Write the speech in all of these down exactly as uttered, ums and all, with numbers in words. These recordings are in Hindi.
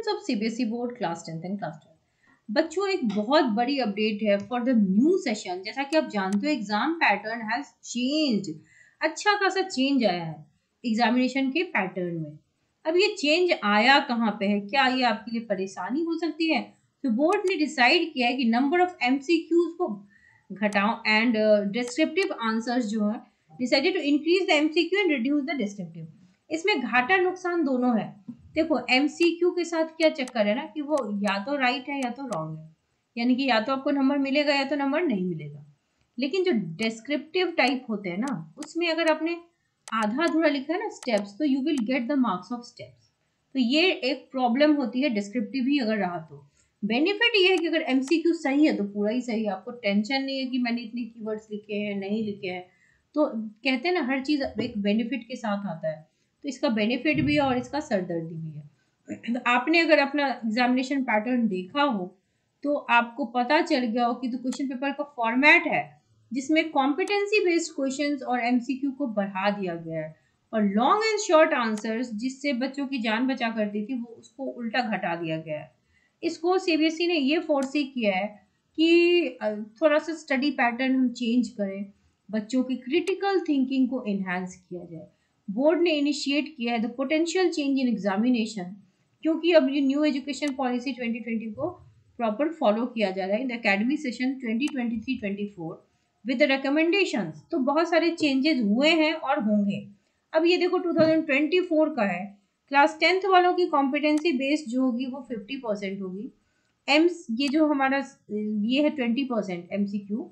Students of CBSE board class tenth and class twelfth, बच्चों एक बहुत बड़ी अपडेट है फॉर द न्यू सेशन। जैसा कि आप जानते हो एग्जाम पैटर्न हैज चेंज्ड, अच्छा खासा चेंज आया है एग्जामिनेशन के पैटर्न में। अब ये चेंज आया कहाँ पे है, क्या ये आपके लिए परेशानी हो सकती है? तो बोर्ड ने डिसाइड किया है कि नंबर ऑफ एमसीक्यूज को घटाओ एंड डिस्क्रिप्टिव आंसर्स जो है decided to increase the MCQ and reduce the descriptive. इसमें घाटा नुकसान दोनों है। देखो एमसीक्यू के साथ क्या चक्कर है ना कि वो या तो राइट है या तो रॉन्ग है, यानी कि या तो आपको नंबर मिलेगा या तो नंबर नहीं मिलेगा। लेकिन जो डिस्क्रिप्टिव टाइप होते हैं ना उसमें अगर आपने आधा अधूरा लिखा है ना स्टेप्स, तो you will get the marks of steps. तो ये एक प्रॉब्लम होती है डिस्क्रिप्टिव ही अगर रहा तो। बेनिफिट ये है कि अगर एमसीक्यू सही है तो पूरा ही सही है, आपको टेंशन नहीं है कि मैंने इतने कीवर्ड्स लिखे हैं नहीं लिखे हैं। तो कहते हैं ना हर चीज एक बेनिफिट के साथ आता है, तो इसका बेनिफिट भी है और इसका सरदर्दी भी है। तो आपने अगर अपना एग्जामिनेशन पैटर्न देखा हो तो आपको पता चल गया हो कि तो क्वेश्चन पेपर का फॉर्मेट है जिसमें कॉम्पिटेंसी बेस्ड क्वेश्चंस और एमसीक्यू को बढ़ा दिया गया है, और लॉन्ग एंड शॉर्ट आंसर्स जिससे बच्चों की जान बचा करती थी वो उसको उल्टा घटा दिया गया है। इसको सीबीएसई ने ये फोर्स किया है कि थोड़ा सा स्टडी पैटर्न हम चेंज करें, बच्चों की क्रिटिकल थिंकिंग को इन्हांस किया जाए। बोर्ड ने इनिशिएट किया है the potential change in examination, क्योंकि अब ये new education policy twenty twenty को प्रॉपर फॉलो किया जा रहा है in the academic session twenty twenty three twenty four with recommendations. तो बहुत सारे चेंजेस हुए हैं और होंगे। अब ये देखो टू थाउजेंड ट्वेंटी फोर का है, क्लास टेंथ वालों की कॉम्पिटेंसी बेस्ड जो होगी वो फिफ्टी परसेंट होगी। एम्स ये जो हमारा ये है ट्वेंटी परसेंट एमसीक्यू,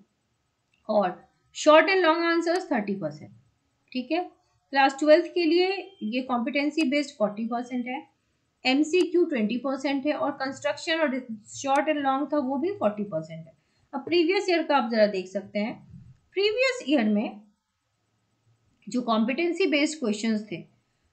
और short and long answers thirty percent. ठीक है, क्लास ट्वेल्थ के लिए ये कॉम्पिटेंसी बेस्ड फोर्टी परसेंट है, एमसीक्यू ट्वेंटी परसेंट है, और कंस्ट्रक्शन और शॉर्ट एंड लॉन्ग था वो भी फोर्टी परसेंट है। अब प्रीवियस ईयर का आप जरा देख सकते हैं, प्रीवियस ईयर में जो कॉम्पिटेंसी बेस्ड क्वेश्चंस थे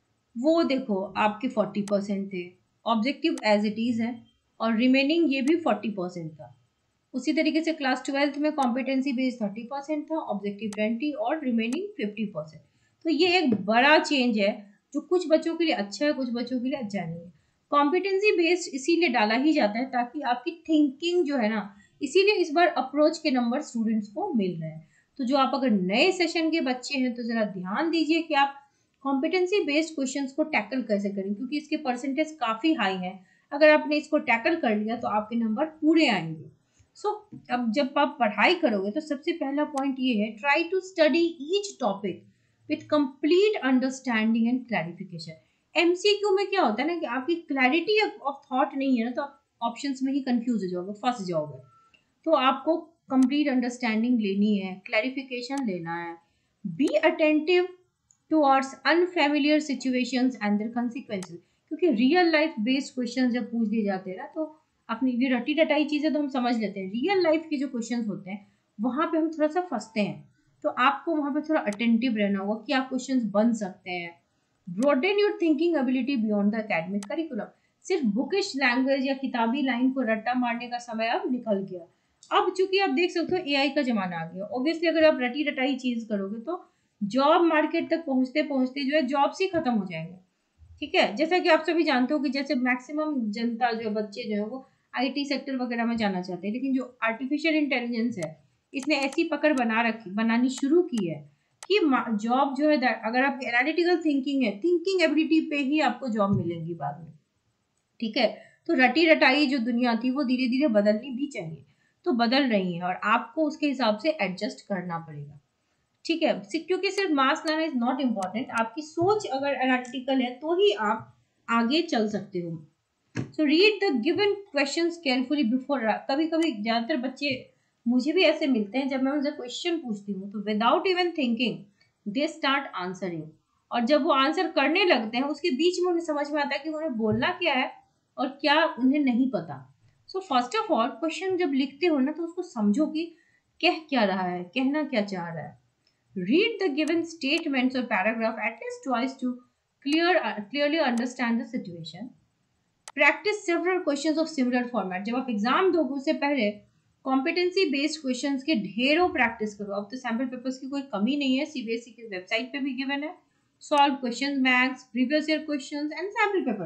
वो देखो आपके फोर्टी परसेंट थे, ऑब्जेक्टिव एज इट इज है, और रिमेनिंग ये भी फोर्टी परसेंट था। उसी तरीके से क्लास ट्वेल्थ में कॉम्पिटेंसी बेस्ड थर्टी परसेंट था, ऑब्जेक्टिव ट्वेंटी और रिमेनिंग फिफ्टी परसेंट। तो ये एक बड़ा चेंज है जो कुछ बच्चों के लिए अच्छा है, कुछ बच्चों के लिए अच्छा नहीं है। कॉम्पिटेंसी बेस्ड इसीलिए डाला ही जाता है ताकि आपकी थिंकिंग जो है ना, इसीलिए इस बार अप्रोच के नंबर स्टूडेंट्स को मिल रहे हैं। तो जो आप अगर नए सेशन के बच्चे हैं तो जरा ध्यान दीजिए कि आप कॉम्पिटेंसी बेस्ड क्वेश्चंस को टैकल कैसे करें, क्योंकि इसके परसेंटेज काफ़ी हाई है। अगर आपने इसको टैकल कर लिया तो आपके नंबर पूरे आएंगे। सो so, अब जब आप पढ़ाई करोगे तो सबसे पहला पॉइंट ये है, try to study each topic with complete understanding and clarification. MCQ में क्या होता है ना कि आपकी क्लैरिटी ऑफ थॉट नहीं है ना, तो आप ऑप्शंस में ही कंफ्यूज हो जाओगे, फंस जाओगे। तो आपको कंप्लीट अंडरस्टैंडिंग लेनी है, क्लैरिफिकेशन लेना है। Be attentive towards unfamiliar situations and their consequences, क्योंकि रियल लाइफ बेस्ड क्वेश्चन जब पूछ दिए जाते हैं ना तो अपनी ये रटी रटाई चीजें तो हम समझ लेते हैं, रियल लाइफ के जो क्वेश्चन होते हैं वहां पे हम थोड़ा सा फंसते हैं। तो आपको वहां पे थोड़ा अटेंटिव रहना होगा कि आप क्वेश्चंस बन सकते हैं। Broaden your thinking ability beyond the academic curriculum. सिर्फ बुकिश लैंग्वेज या किताबी लाइन को रट्टा मारने का समय अब निकल गया। अब चूंकि आप देख सकते हो एआई का जमाना आ गया, ऑब्वियसली अगर आप रटी रटाई चीज करोगे तो जॉब मार्केट तक पहुंचते पहुंचते जो है जॉब्स ही खत्म हो जाएंगे। ठीक है, जैसा कि आप सभी जानते हो कि जैसे मैक्सिमम जनता जो बच्चे जो है वो आईटी सेक्टर वगैरह में जाना चाहते हैं, लेकिन जो आर्टिफिशियल इंटेलिजेंस है इसने ऐसी पकड़ बना रखी बनानी शुरू की है कि जॉब जो है अगर आप एनालिटिकल थिंकिंग है, थिंकिंग एबिलिटी पे ही आपको जॉब मिलेगी बाद में। ठीक है, तो रटी रटाई जो दुनिया थी वो धीरे धीरे बदलनी भी चाहिए, तो बदल रही है और आपको उसके हिसाब से एडजस्ट करना पड़ेगा। ठीक है, क्योंकि सिर्फ मार्क्स लाना इज नॉट इम्पॉर्टेंट, आपकी सोच अगर एनालिटिकल है तो ही आप आगे चल सकते हो। So read the given questions carefully before. कभी कभी ज्यादातर बच्चे मुझे भी ऐसे मिलते हैं, जब मैं उनसे क्वेश्चन पूछती हूँ तो without even thinking they start answering, और जब वो आंसर करने लगते हैं उसके बीच में उन्हें समझ में आता है कि उन्हें बोलना क्या है और क्या उन्हें नहीं पता। So first of all question जब लिखते हो ना तो उसको समझो कि कह क्या रहा है, कहना क्या चाह रहा है। Read the given statements or paragraph at least twice to clear uh, clearly understand the situation. Practice several questions of similar format. जब आप एग्जाम दोगे उससे पहले कॉम्पिटेंसी बेस्ड क्वेश्चंस के ढेरों प्रैक्टिस करो। अब तो सैम्पल पेपर्स की कोई कमी नहीं है, सीबीएसई की वेबसाइट पे भी गिवन है solve question banks, previous year questions and sample papers.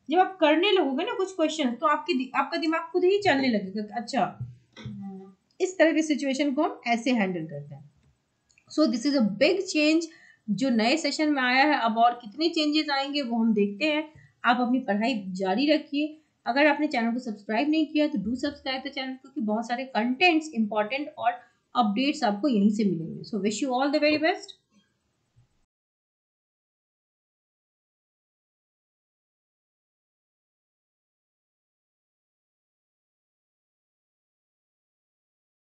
जब आप करने लगोगे ना कुछ क्वेश्चन, तो आपकी आपका दिमाग खुद ही चलने लगेगा कि अच्छा इस तरह की सिचुएशन को हम ऐसे हैंडल करते हैं। So this is a big change जो नए सेशन में आया है। अब और कितने चेंजेस आएंगे वो हम देखते हैं। आप अपनी पढ़ाई जारी रखिए। अगर आपने चैनल को सब्सक्राइब नहीं किया तो डू सब्सक्राइब द चैनल, क्योंकि बहुत सारे कंटेंट्स इंपॉर्टेंट और अपडेट्स आपको यहीं से मिलेंगे। So wish you all the very best.